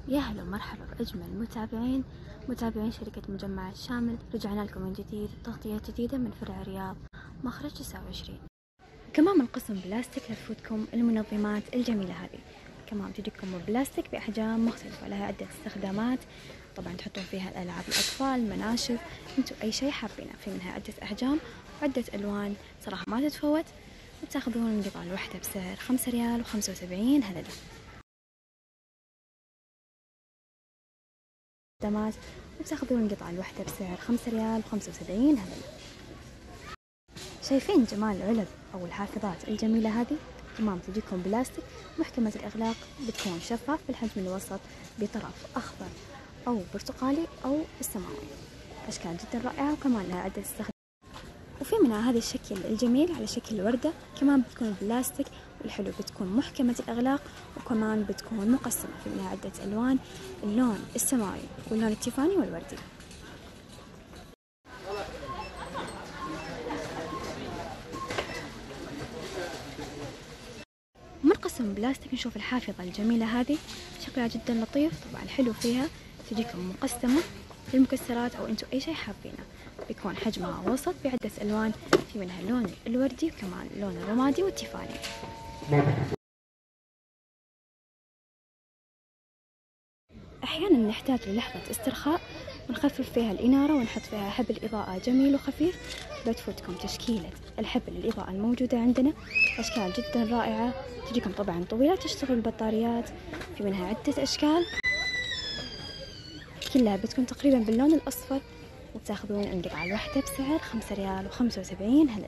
يا هلا ومرحبا بأجمل متابعين شركة مجمع الشامل. رجعنا لكم من جديد بتغطية جديدة من فرع الرياض مخرج 29. كمان من قسم بلاستيك لا تفوتكم المنظمات الجميلة هذه. كمان تجيكم بلاستيك بأحجام مختلفة لها عدة استخدامات. طبعا تحطون فيها الألعاب الأطفال، مناشف، انتوا أي شيء حابينه. في منها عدة أحجام وعدة ألوان صراحة ما تتفوت. وتاخذون القطعة الواحدة بسعر 5 ريال و75 هللة. وتاخذون القطعة الواحدة بسعر 5 ريال و75 هللة. شايفين جمال العلب أو الحافظات الجميلة هذه؟ تمام تجيكم بلاستيك محكمة الإغلاق، بتكون شفاف بالحجم الوسط بطرف أخضر أو برتقالي أو السماوي. أشكال جدا رائعة وكمان لها عدة استخدامات. وفي منها هذا الشكل الجميل على شكل وردة، كمان بتكون بلاستيك والحلو بتكون محكمة الإغلاق وكمان بتكون مقسمة. في منها عدة ألوان، اللون السماوي واللون التيفاني والوردي. من قسم بلاستيك نشوف الحافظة الجميلة هذه، شكلها جدا لطيف. طبعا الحلو فيها تجيكم مقسمة للمكسرات أو أنتوا أي شيء حابينه. بيكون حجمها وسط بعدة ألوان، في منها اللون الوردي وكمان اللون الرمادي والتيفاني. أحيانا نحتاج للحظة استرخاء ونخفف فيها الإنارة ونحط فيها حبل إضاءة جميل وخفيف. بتفوتكم تشكيلة الحبل الإضاءة الموجودة عندنا، أشكال جدا رائعة. تجيكم طبعا طويلة تشتغل البطاريات، في منها عدة أشكال كلها بتكون تقريبا باللون الأصفر. وتاخذون القطعة الواحدة بسعر 5 ريال و75 هللة.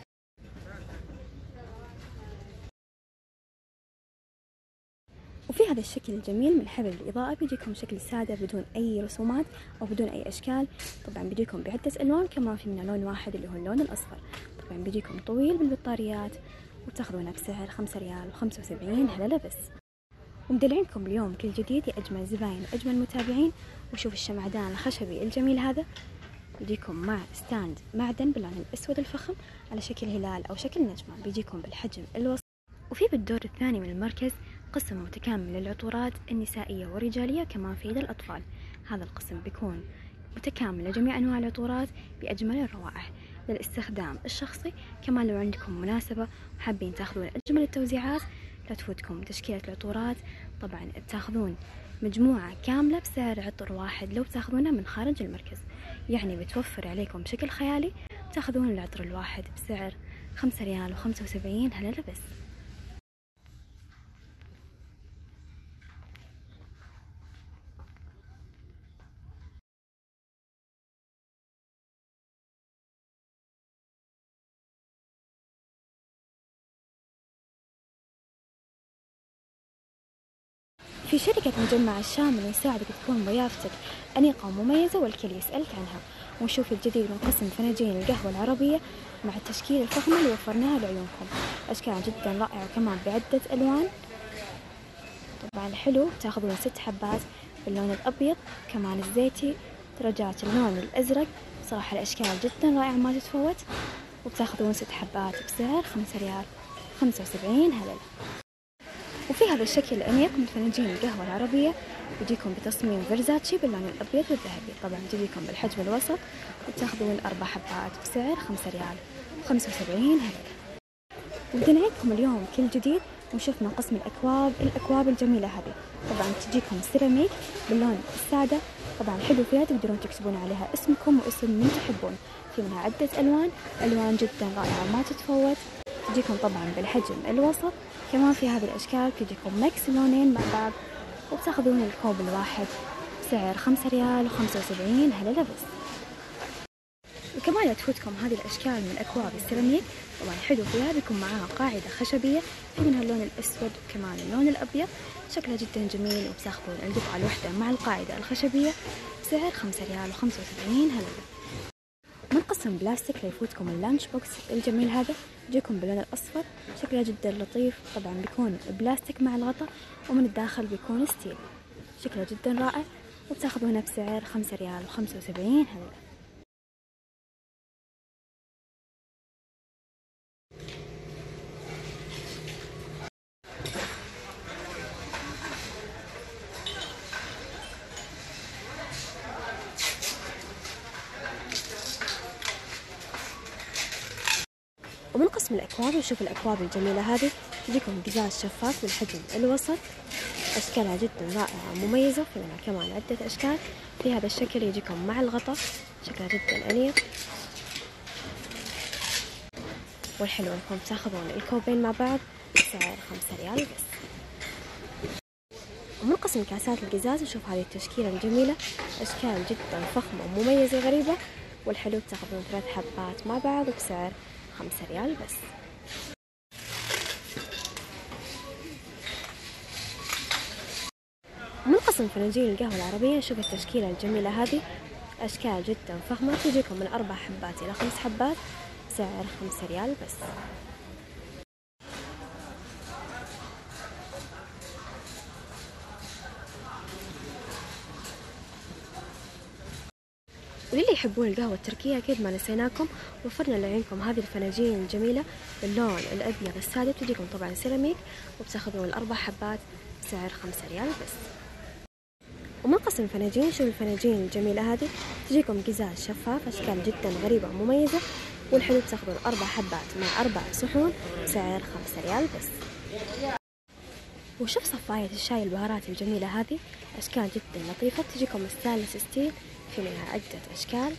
وفي هذا الشكل الجميل من حبل الإضاءة بيجيكم شكل سادة بدون أي رسومات أو بدون أي أشكال. طبعا بيجيكم بعدة ألوان، كمان في منه لون واحد اللي هو اللون الأصفر. طبعا بيجيكم طويل بالبطاريات وتاخذونه بسعر 5 ريال و75 هللة بس. ومدلعينكم اليوم كل جديد يا أجمل زباين وأجمل متابعين. وشوف الشمعدان الخشبي الجميل هذا، بيجيكم مع ستاند معدن باللون الأسود الفخم على شكل هلال أو شكل نجمة، بيجيكم بالحجم الوسط. وفي بالدور الثاني من المركز قسم متكامل للعطورات النسائية والرجالية، كمان في الأطفال. هذا القسم بيكون متكامل لجميع أنواع العطورات بأجمل الروائح للاستخدام الشخصي. كمان لو عندكم مناسبة وحابين تاخذون أجمل التوزيعات لا تفوتكم تشكيلة العطورات. طبعا بتاخذون مجموعة كاملة بسعر عطر واحد لو تاخذونه من خارج المركز، يعني بتوفر عليكم بشكل خيالي. تاخذون العطر الواحد بسعر 5 ريال و75 هللة بس. في شركة مجمع الشامل يساعدك تكون ضيافتك أنيقة ومميزة والكل يسألك عنها. ونشوف الجديد من قسم فناجين القهوة العربية مع التشكيل الفخمة اللي وفرناها لعيونكم. أشكال جدا رائعة وكمان بعدة ألوان. طبعا الحلو تاخذون 6 حبات باللون الأبيض كمان الزيتي، درجات اللون الأزرق. صراحة الأشكال جدا رائعة ما تتفوت. وبتاخذون 6 حبات بسعر 5 ريال 75 هللة. وفي هذا الشكل الأنيق من فناجين القهوة العربية بيجيكم بتصميم فيرزاتشي باللون الأبيض والذهبي. طبعا تجيكم بالحجم الوسط وتاخذون 4 حبات بسعر 5 ريال 75 هللة. وبدنا اليوم كل جديد وشفنا قسم الأكواب الجميلة هذه. طبعا تجيكم سيراميك باللون السادة. طبعا حلو فيها تقدرون تكتبون عليها اسمكم واسم من تحبون. في منها عدة ألوان جدا رائعة ما تتفوت. تجيكم طبعا بالحجم الوسط. كمان في هذه الأشكال تجيكم ميكس لونين مع بعض. وبتاخذون الكوب الواحد بسعر 5 ريال و75 هللة بس. وكمان لا تفوتكم هذه الأشكال من الأكواب السيراميك. طبعا حلو فيها بيكون معاها قاعدة خشبية في منها اللون الأسود وكمان اللون الأبيض. شكلها جدا جميل. وبتاخذون القطعة الواحدة مع القاعدة الخشبية بسعر 5 ريال و75 هللة. من قسم بلاستيك لا يفوتكم اللانش بوكس الجميل هذا، يجيكم باللون الأصفر. شكله جدا لطيف. طبعا بيكون بلاستيك مع الغطاء ومن الداخل بيكون ستيل. شكله جدا رائع. وبتاخذونه بسعر 5 ريال و75 هللة. ومن قسم الأكواب نشوف الأكواب الجميلة هذه، تجيكم قزاز شفاف بالحجم الوسط، أشكالها جدا رائعة ومميزة، في منها كمان عدة أشكال. في هذا الشكل يجيكم مع الغطاء، شكلها جدا أنيق. والحلو انكم تاخذون الكوبين مع بعض بسعر 5 ريال بس. ومن قسم كاسات القزاز نشوف هذه التشكيلة الجميلة، أشكال جدا فخمة ومميزة وغريبة. والحلو تاخذون 3 حبات مع بعض بسعر 5 ريال بس. ومن قسم فناجين القهوة العربية نشوف التشكيلة الجميلة هذه، أشكال جدا فخمة، تجيكم من 4 حبات إلى 5 حبات بسعر 5 ريال بس. وللي يحبون القهوة التركية أكيد ما نسيناكم، وفرنا لعينكم هذه الفناجين الجميلة باللون الأبيض السادة، تجيكم طبعا سيراميك، وبتاخذون ال4 حبات بسعر 5 ريال بس. ومن قسم الفناجين شوف الفناجين الجميلة هذه، تجيكم قزاز شفاف، أشكال جدا غريبة ومميزة. والحلو بتاخذون 4 حبات مع 4 صحون بسعر 5 ريال بس. وشوف صفاية الشاي البهارات الجميلة هذه، أشكال جدا لطيفة، تجيكم ستانلس ستيل، في منها عدة أشكال.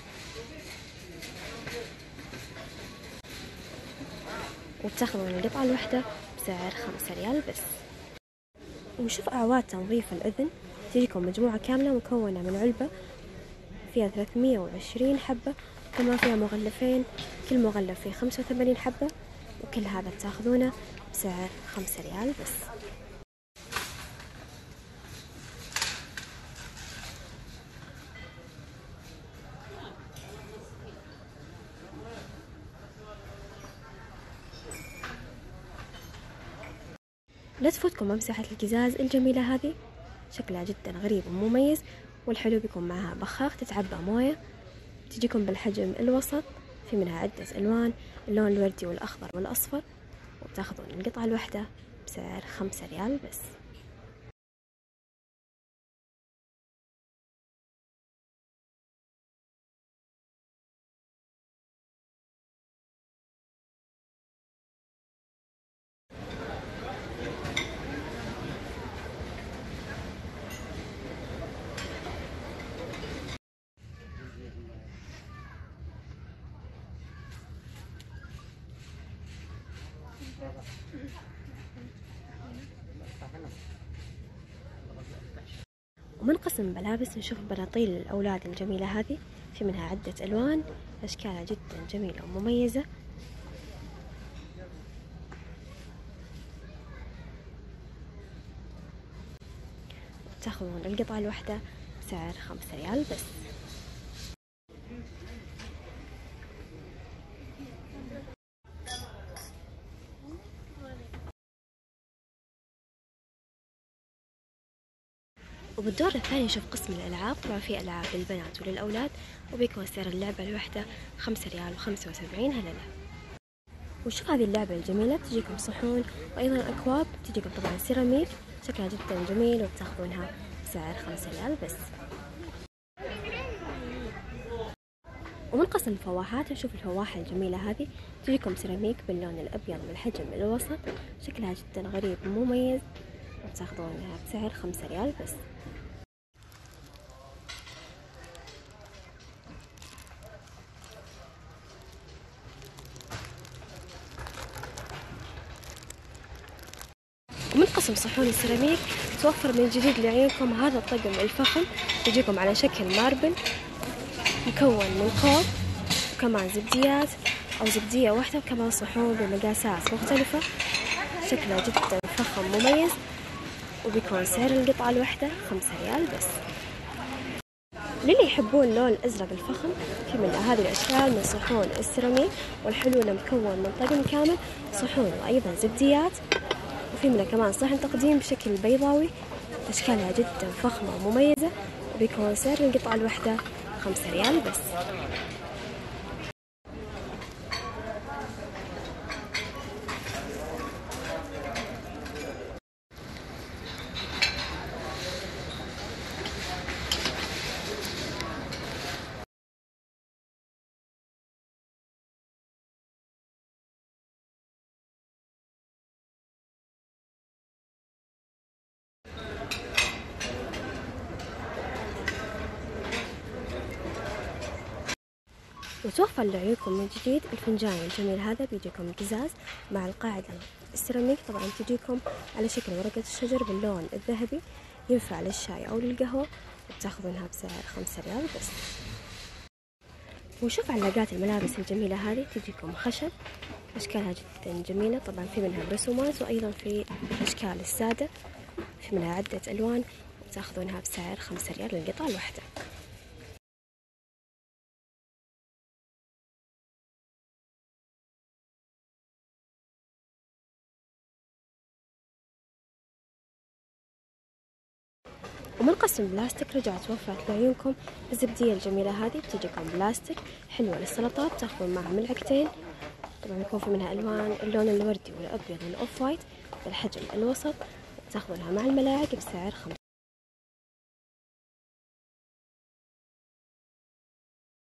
وبتاخذون القطعة الواحدة بسعر 5 ريال بس. ونشوف أعواد تنظيف الأذن، تجيكم مجموعة كاملة مكونة من علبة فيها 320 حبة، كمان فيها مغلفين، كل مغلف فيه 85 حبة، وكل هذا بتاخذونه بسعر 5 ريال بس. لا تفوتكم مساحة القزاز الجميلة هذه، شكلها جدا غريب ومميز. والحلو بيكون معها بخاخ تتعبى موية، تجيكم بالحجم الوسط، في منها عدة ألوان، اللون الوردي والأخضر والأصفر، وبتاخذون القطعة الواحدة بسعر 5 ريال بس. ومن قسم ملابس نشوف بناطيل الأولاد الجميلة هذه، في منها عدة ألوان، أشكالها جدا جميلة ومميزة. تاخذون القطعة الواحدة بسعر 5 ريال بس. وبالدور الثاني نشوف قسم الألعاب، طبعا في ألعاب للبنات وللأولاد، وبيكون سعر اللعبة الواحدة 5 ريال و75 هللة. وشوف هذه اللعبة الجميلة، بتجيكم صحون وأيضا أكواب، بتجيكم طبعا سيراميك، شكلها جدا جميل، وبتاخذونها بسعر 5 ريال بس. ومن قسم الفواحات نشوف الفواحة الجميلة هذه، تجيكم سيراميك باللون الأبيض بالحجم الوسط، شكلها جدا غريب ومميز، وبتاخذونها بسعر 5 ريال بس. ومن قسم صحون السيراميك توفر من جديد لعيونكم هذا الطقم الفخم، يجيكم على شكل ماربل، مكون من قوب وكمان زبديات أو زبدية واحدة، وكمان صحون بمقاسات مختلفة، شكله جدا فخم مميز، وبيكون سعر القطعة الواحدة 5 ريال بس. للي يحبون اللون الأزرق الفخم، في من هذه الأشكال من صحون السيراميك، والحلو انه مكون من طقم كامل، صحون وأيضا زبديات، وفي منها كمان صحن تقديم بشكل بيضاوي، أشكالها جدا فخمة ومميزة، وبيكون سعر القطعة الواحدة 5 ريال بس. وتوفر لعيونكم من جديد الفنجان الجميل هذا، بيجيكم قزاز مع القاعدة السيراميك، طبعا تجيكم على شكل ورقة الشجر باللون الذهبي، ينفع للشاي أو للقهوة، وبتاخذونها بسعر 5 ريال بس. وشوف علاقات الملابس الجميلة هذه، تجيكم خشب أشكالها جدا جميلة، طبعا في منها برسومات وأيضا في الأشكال السادة، في منها عدة ألوان، وتاخذونها بسعر 5 ريال للقطعة الواحدة. ومن قسم بلاستيك رجعت وفرت لعيونكم الزبدية الجميلة هذه، بتجيكم بلاستيك حلوة للسلطات، تاخذون معها ملعقتين، طبعا يكون في منها ألوان، اللون الوردي والأبيض والأوف وايت بالحجم الوسط، تاخذونها مع الملاعق بسعر 5